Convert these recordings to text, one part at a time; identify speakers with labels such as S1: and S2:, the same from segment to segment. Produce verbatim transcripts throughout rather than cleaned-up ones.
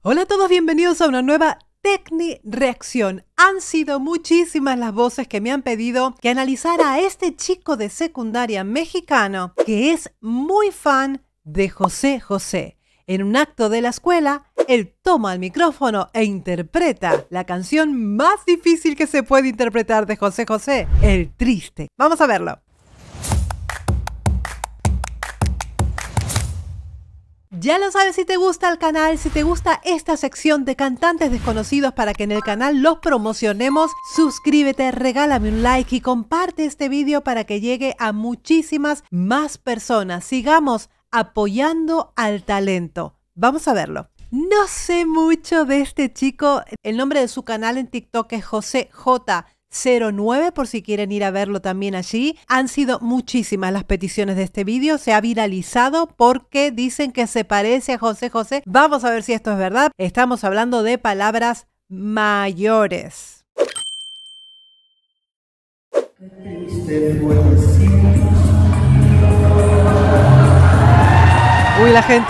S1: Hola a todos, bienvenidos a una nueva Tecni Reacción. Han sido muchísimas las voces que me han pedido que analizara a este chico de secundaria mexicano que es muy fan de José José. En un acto de la escuela, él toma el micrófono e interpreta la canción más difícil que se puede interpretar de José José, El Triste. Vamos a verlo. Ya lo sabes, si te gusta el canal, si te gusta esta sección de cantantes desconocidos para que en el canal los promocionemos, suscríbete, regálame un like y comparte este vídeo para que llegue a muchísimas más personas. Sigamos apoyando al talento. Vamos a verlo. No sé mucho de este chico. El nombre de su canal en TikTok es José J cero nueve, por si quieren ir a verlo también allí. Han sido muchísimas las peticiones de este vídeo, se ha viralizado porque dicen que se parece a José José. Vamos a ver si esto es verdad. Estamos hablando de palabras mayores. Uy, la gente.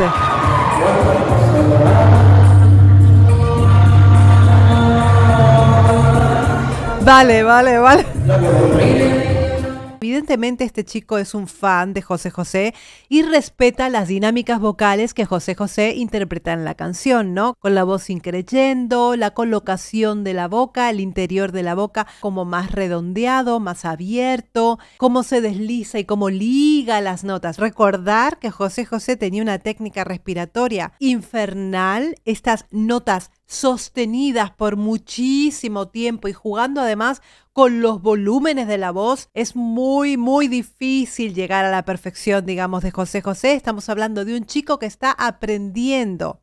S1: Vale, vale, vale. Evidentemente este chico es un fan de José José y respeta las dinámicas vocales que José José interpreta en la canción, ¿no? Con la voz increyendo, la colocación de la boca, el interior de la boca como más redondeado, más abierto, cómo se desliza y cómo liga las notas. Recordar que José José tenía una técnica respiratoria infernal, estas notas sostenidas por muchísimo tiempo y jugando además con los volúmenes de la voz. Es muy muy difícil llegar a la perfección, digamos, de José José. Estamos hablando de un chico que está aprendiendo.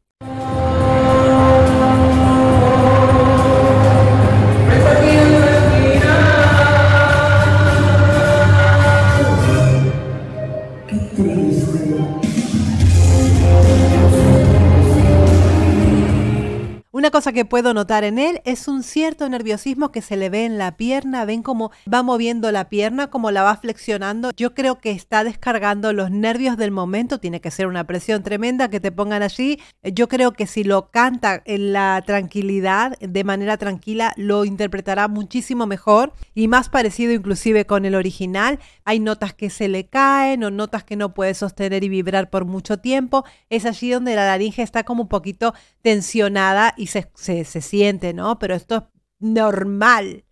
S1: Una cosa que puedo notar en él es un cierto nerviosismo que se le ve en la pierna. Ven cómo va moviendo la pierna, cómo la va flexionando. Yo creo que está descargando los nervios del momento. Tiene que ser una presión tremenda que te pongan allí. Yo creo que si lo canta en la tranquilidad, de manera tranquila, lo interpretará muchísimo mejor y más parecido inclusive con el original. Hay notas que se le caen o notas que no puede sostener y vibrar por mucho tiempo. Es allí donde la laringe está como un poquito tensionada y Se, se, se siente, ¿no? Pero esto es normal.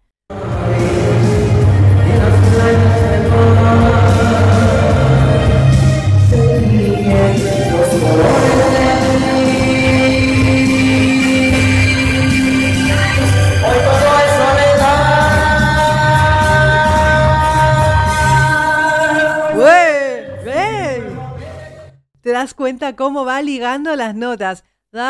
S1: ¡Wey! ¡Wey! ¿Te das cuenta cómo va ligando las notas?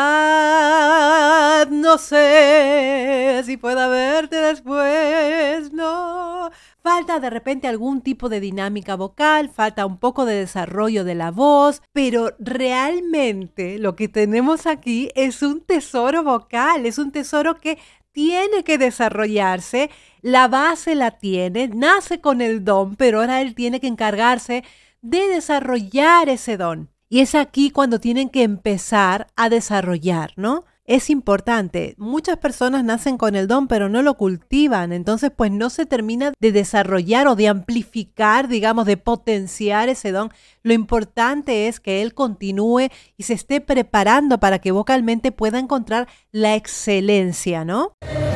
S1: Ah, no sé si pueda verte después, no. Falta de repente algún tipo de dinámica vocal, falta un poco de desarrollo de la voz, pero realmente lo que tenemos aquí es un tesoro vocal, es un tesoro que tiene que desarrollarse. La base la tiene, nace con el don, pero ahora él tiene que encargarse de desarrollar ese don. Y es aquí cuando tienen que empezar a desarrollar, ¿no? Es importante. Muchas personas nacen con el don, pero no lo cultivan. Entonces, pues no se termina de desarrollar o de amplificar, digamos, de potenciar ese don. Lo importante es que él continúe y se esté preparando para que vocalmente pueda encontrar la excelencia, ¿no?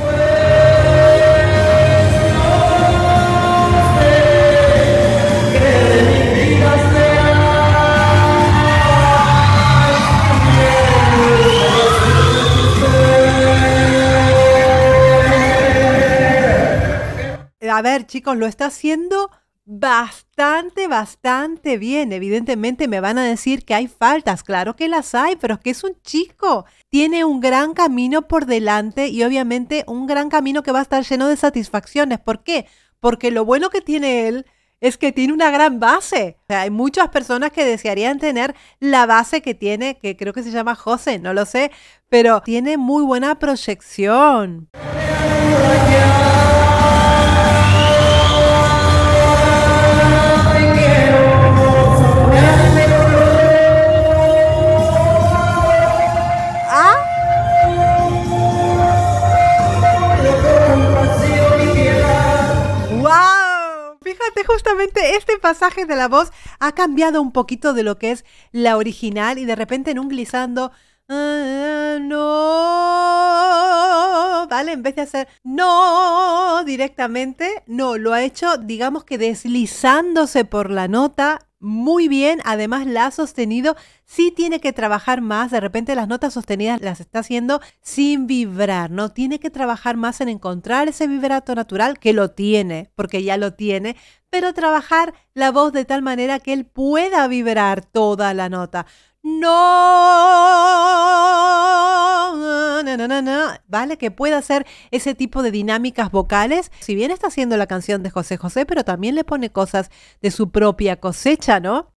S1: A ver, chicos, lo está haciendo bastante, bastante bien. Evidentemente me van a decir que hay faltas. Claro que las hay, pero es que es un chico. Tiene un gran camino por delante y obviamente un gran camino que va a estar lleno de satisfacciones. ¿Por qué? Porque lo bueno que tiene él es que tiene una gran base. O sea, hay muchas personas que desearían tener la base que tiene, que creo que se llama José, no lo sé, pero tiene muy buena proyección. realmente este pasaje de la voz ha cambiado un poquito de lo que es la original y de repente en un glissando, ah, no, ¿vale? En vez de hacer no directamente, no, lo ha hecho, digamos que deslizándose por la nota muy bien. Además la ha sostenido, sí tiene que trabajar más, de repente las notas sostenidas las está haciendo sin vibrar, ¿no? Tiene que trabajar más en encontrar ese vibrato natural, que lo tiene, porque ya lo tiene, pero trabajar la voz de tal manera que él pueda vibrar toda la nota. No, no, no, no, no, ¿vale? Que pueda hacer ese tipo de dinámicas vocales. Si bien está haciendo la canción de José José, pero también le pone cosas de su propia cosecha, ¿no?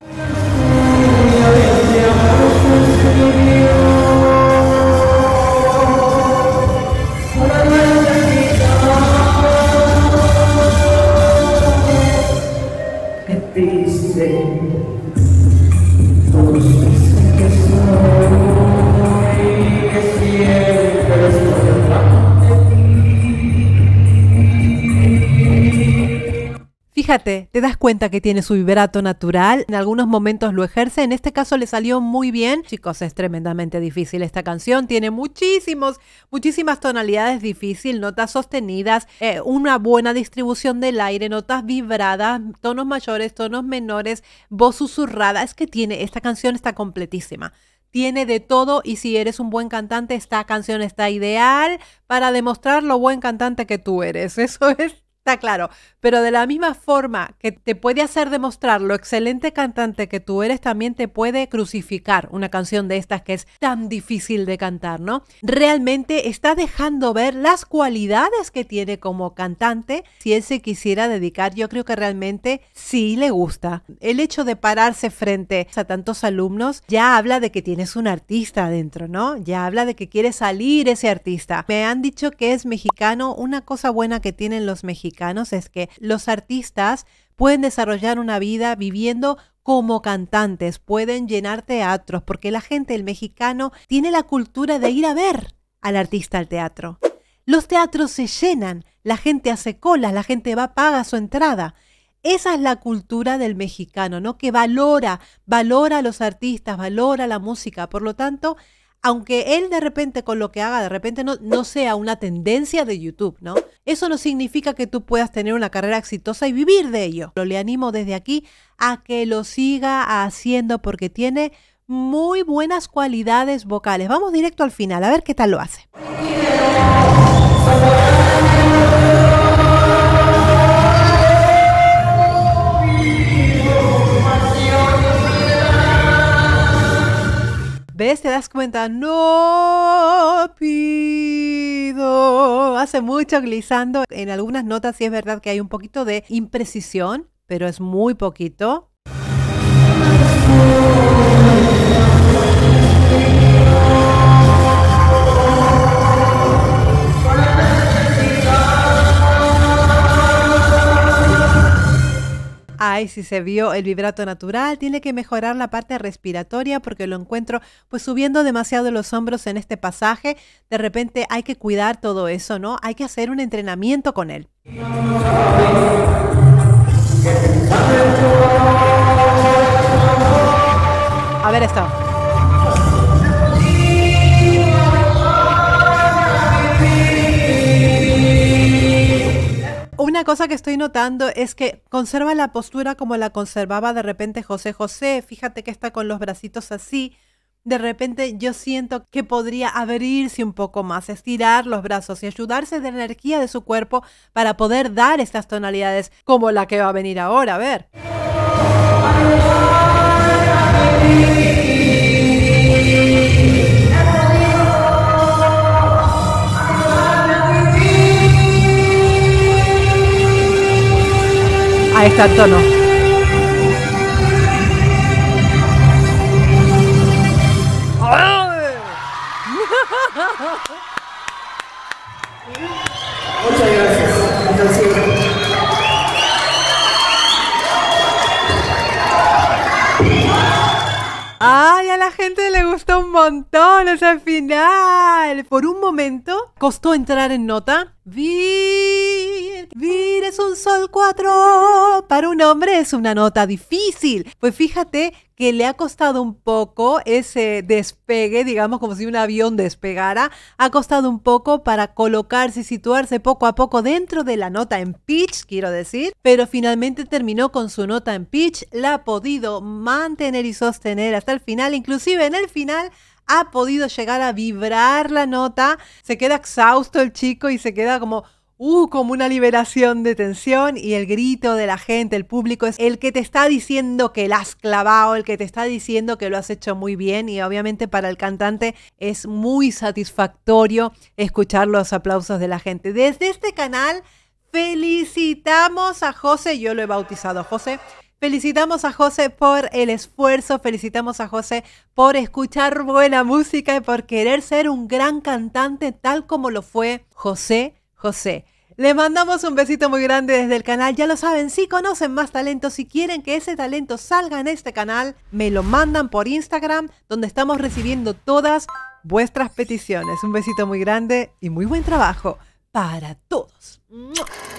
S1: Fíjate, te das cuenta que tiene su vibrato natural, en algunos momentos lo ejerce, en este caso le salió muy bien. Chicos, es tremendamente difícil esta canción, tiene muchísimos, muchísimas tonalidades difíciles, notas sostenidas, eh, una buena distribución del aire, notas vibradas, tonos mayores, tonos menores, voz susurrada. Es que tiene, esta canción está completísima. Tiene de todo y si eres un buen cantante, esta canción está ideal para demostrar lo buen cantante que tú eres. Eso es... Está claro, pero de la misma forma que te puede hacer demostrar lo excelente cantante que tú eres, también te puede crucificar una canción de estas que es tan difícil de cantar, ¿no? Realmente está dejando ver las cualidades que tiene como cantante. Si él se quisiera dedicar, yo creo que realmente sí le gusta. El hecho de pararse frente a tantos alumnos ya habla de que tienes un artista adentro, ¿no? Ya habla de que quiere salir ese artista. Me han dicho que es mexicano. Una cosa buena que tienen los mexicanos es que los artistas pueden desarrollar una vida viviendo como cantantes, pueden llenar teatros, porque la gente, el mexicano, tiene la cultura de ir a ver al artista al teatro. Los teatros se llenan, la gente hace colas, la gente va, paga su entrada. Esa es la cultura del mexicano, ¿no? Que valora, valora a los artistas, valora la música. Por lo tanto, aunque él de repente con lo que haga, de repente no, no sea una tendencia de YouTube, ¿no? Eso no significa que tú puedas tener una carrera exitosa y vivir de ello. Lo le animo desde aquí a que lo siga haciendo porque tiene muy buenas cualidades vocales. Vamos directo al final, a ver qué tal lo hace. ¿Ves? ¿Te das cuenta? No pido. Hace mucho glissando. En algunas notas sí es verdad que hay un poquito de imprecisión, pero es muy poquito. Ay, si se vio el vibrato natural, tiene que mejorar la parte respiratoria porque lo encuentro pues subiendo demasiado los hombros en este pasaje. De repente hay que cuidar todo eso, ¿no? Hay que hacer un entrenamiento con él. A ver esto. Una cosa que estoy notando es que conserva la postura como la conservaba de repente José José. Fíjate que está con los bracitos así. De repente yo siento que podría abrirse un poco más, estirar los brazos y ayudarse de la energía de su cuerpo para poder dar estas tonalidades como la que va a venir ahora. A ver. Ahí está el tono.
S2: Muchas gracias.
S1: Ay, a la gente le gustó un montón ese final. Por un momento costó entrar en nota. Vi decir, Vir es un sol cuatro. Para un hombre es una nota difícil. Pues fíjate que le ha costado un poco ese despegue, digamos como si un avión despegara, ha costado un poco para colocarse y situarse poco a poco dentro de la nota en pitch, quiero decir, pero finalmente terminó con su nota en pitch, la ha podido mantener y sostener hasta el final, inclusive en el final ha podido llegar a vibrar la nota, se queda exhausto el chico y se queda como... Uh, como una liberación de tensión, y el grito de la gente, el público, es el que te está diciendo que la has clavado, el que te está diciendo que lo has hecho muy bien, y obviamente para el cantante es muy satisfactorio escuchar los aplausos de la gente. Desde este canal felicitamos a José, yo lo he bautizado José, felicitamos a José por el esfuerzo, felicitamos a José por escuchar buena música y por querer ser un gran cantante tal como lo fue José José. Le mandamos un besito muy grande desde el canal. Ya lo saben, si conocen más talentos, si quieren que ese talento salga en este canal, me lo mandan por Instagram, donde estamos recibiendo todas vuestras peticiones. Un besito muy grande y muy buen trabajo para todos. ¡Mua!